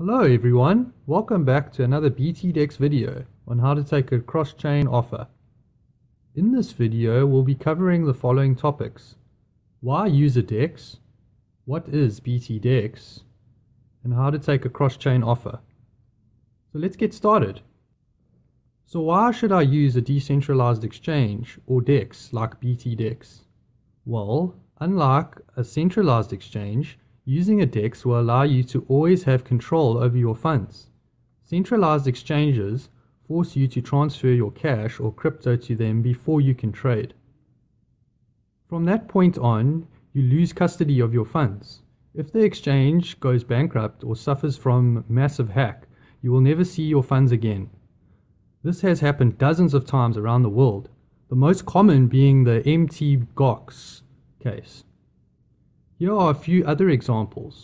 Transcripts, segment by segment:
Hello everyone, welcome back to another BTDEX video on how to take a cross-chain offer. In this video we'll be covering the following topics: why use a DEX, what is BTDEX, and how to take a cross-chain offer. So let's get started. So why should I use a decentralized exchange or DEX like BTDEX? Well, unlike a centralized exchange, using a DEX will allow you to always have control over your funds. Centralized exchanges force you to transfer your cash or crypto to them before you can trade. From that point on, you lose custody of your funds. If the exchange goes bankrupt or suffers from massive hack, you will never see your funds again. This has happened dozens of times around the world, the most common being the Mt. Gox case. Here are a few other examples.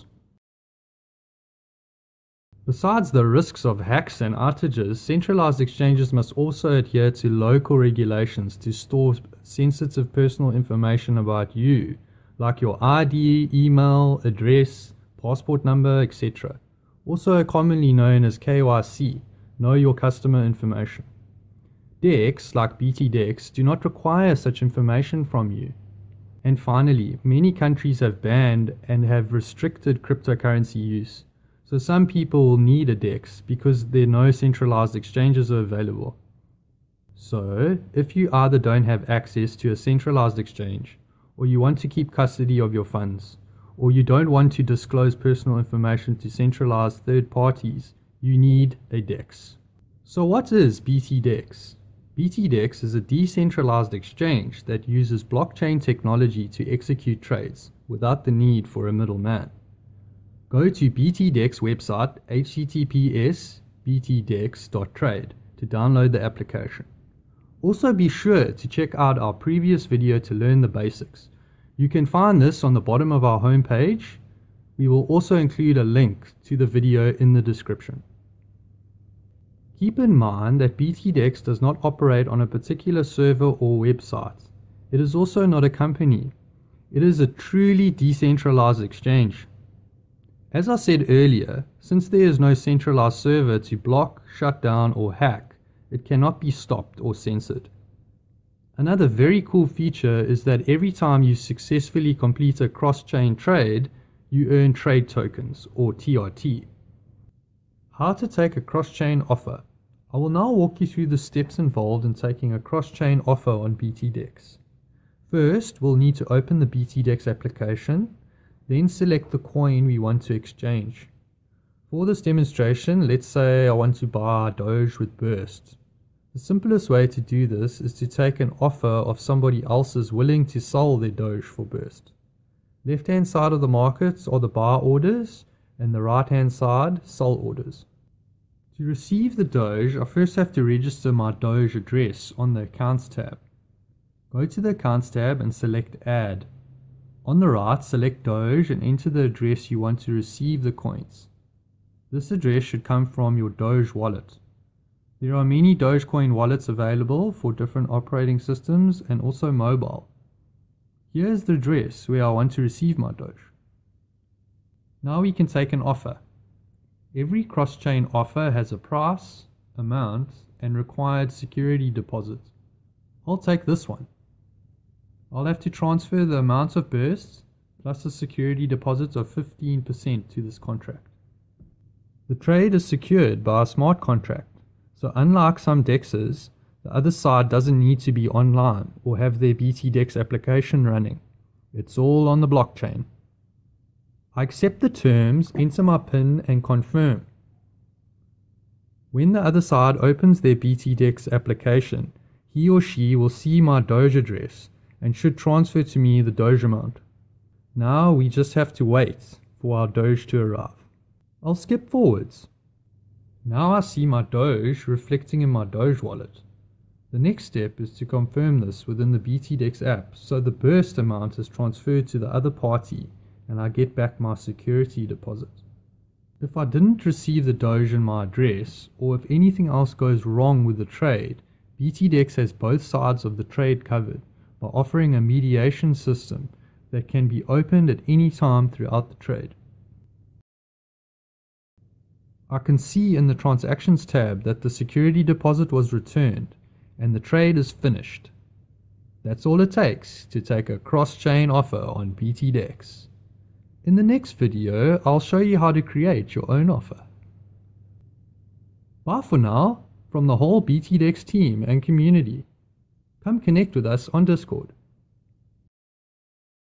Besides the risks of hacks and outages, centralized exchanges must also adhere to local regulations to store sensitive personal information about you, like your ID, email, address, passport number, etc. Also commonly known as KYC, Know Your Customer Information. DEX, like BTDEX, do not require such information from you. And finally, many countries have banned and have restricted cryptocurrency use. So some people will need a DEX because there are no centralized exchanges available. So if you either don't have access to a centralized exchange, or you want to keep custody of your funds, or you don't want to disclose personal information to centralized third parties, you need a DEX. So what is BTDEX? BTDEX is a decentralized exchange that uses blockchain technology to execute trades without the need for a middleman. Go to BTDEX website https://btdex.trade to download the application. Also be sure to check out our previous video to learn the basics. You can find this on the bottom of our homepage. We will also include a link to the video in the description. Keep in mind that BTDEX does not operate on a particular server or website. It is also not a company. It is a truly decentralized exchange. As I said earlier, since there is no centralized server to block, shut down, or hack, it cannot be stopped or censored. Another very cool feature is that every time you successfully complete a cross-chain trade, you earn trade tokens, or TRT. How to take a cross-chain offer. I will now walk you through the steps involved in taking a cross-chain offer on BTDEX. First, we'll need to open the BTDEX application, then select the coin we want to exchange. For this demonstration, let's say I want to buy Doge with Burst. The simplest way to do this is to take an offer of somebody else's willing to sell their Doge for Burst. Left-hand side of the market are the buy orders, and the right-hand side, sell orders. To receive the Doge, I first have to register my Doge address on the Accounts tab. Go to the Accounts tab and select Add. On the right, select Doge and enter the address you want to receive the coins. This address should come from your Doge wallet. There are many Dogecoin wallets available for different operating systems and also mobile. Here is the address where I want to receive my Doge. Now we can take an offer. Every cross-chain offer has a price, amount, and required security deposit. I'll take this one. I'll have to transfer the amount of bursts plus a security deposit of 15% to this contract. The trade is secured by a smart contract, so unlike some DEXs, the other side doesn't need to be online or have their BTDEX application running. It's all on the blockchain. I accept the terms, enter my PIN, and confirm. When the other side opens their BTDEX application, he or she will see my Doge address and should transfer to me the Doge amount. Now we just have to wait for our Doge to arrive. I'll skip forwards. Now I see my Doge reflecting in my Doge wallet. The next step is to confirm this within the BTDEX app so the burst amount is transferred to the other party and I get back my security deposit. If I didn't receive the Doge in my address, or if anything else goes wrong with the trade, BTDEX has both sides of the trade covered by offering a mediation system that can be opened at any time throughout the trade. I can see in the Transactions tab that the security deposit was returned and the trade is finished. That's all it takes to take a cross-chain offer on BTDEX. In the next video, I'll show you how to create your own offer. Bye for now from the whole BTDEX team and community. Come connect with us on Discord.